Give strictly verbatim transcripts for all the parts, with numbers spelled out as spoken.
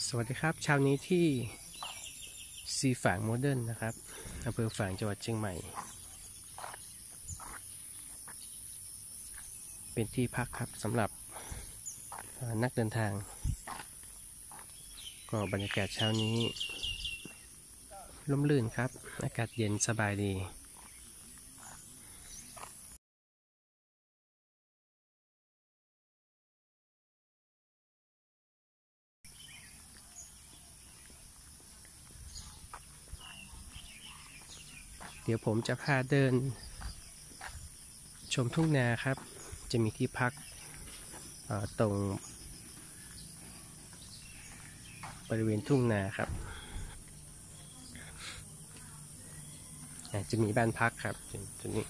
สวัสดีครับเช้านี้ที่ซีฝางโมเดิร์นนะครับอำเภอฝางจังหวัดเชียงใหม่เป็นที่พักครับสำหรับนักเดินทางก็บรรยากาศเช้านี้ร่มรื่นครับอากาศเย็นสบายดีเดี๋ยวผมจะพาเดินชมทุ่งนาครับจะมีที่พักตรงบริเวณทุ่งนาครับจะมีบ้านพักครับจุดนี้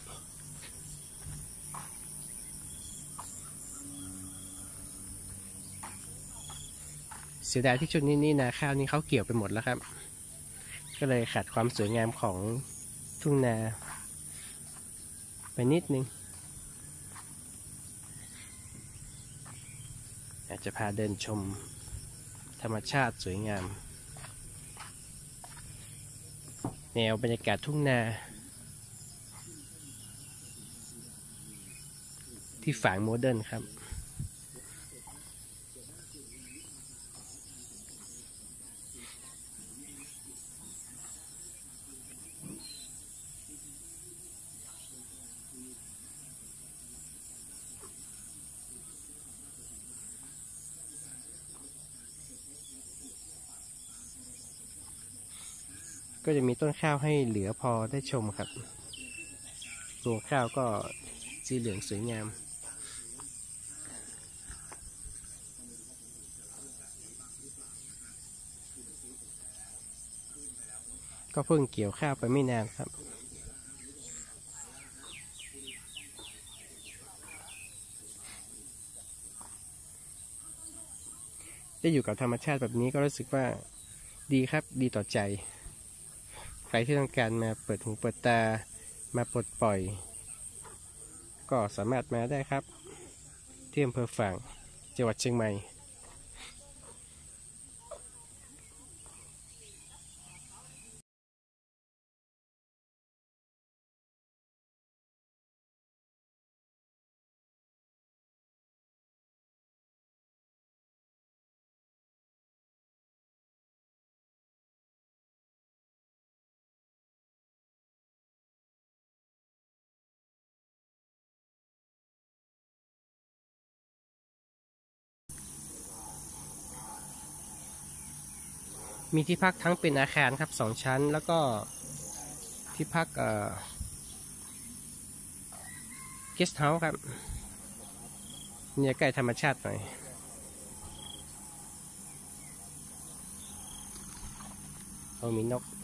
เสียดายที่จุดนี้นี่นาข้าวนี่เขาเกี่ยวไปหมดแล้วครับก็เลยขาดความสวยงามของทุ่งนาไปนิดนึงอยากจะพาเดินชมธรรมชาติสวยงามแนวบรรยากาศทุ่งนาที่ฝางโมเดิร์นครับก็จะมีต้นข้าวให้เหลือพอได้ชมครับรวงข้าวก็สีเหลืองสวยงามก็เพิ่งเกี่ยวข้าวไปไม่นานครับได้อยู่กับธรรมชาติแบบนี้ก็รู้สึกว่าดีครับดีต่อใจใครที่ต้องการมาเปิดหูเปิดตามาปลดปล่อยก็สามารถมาได้ครับที่อำเภอฝางจังหวัดเชียงใหม่มีที่พักทั้งเป็นอาคารครับสองชั้นแล้วก็ที่พักเอ่อเกสต์เฮาส์ครับเนี่ยใกล้ธรรมชาติหน่อยเอามีนก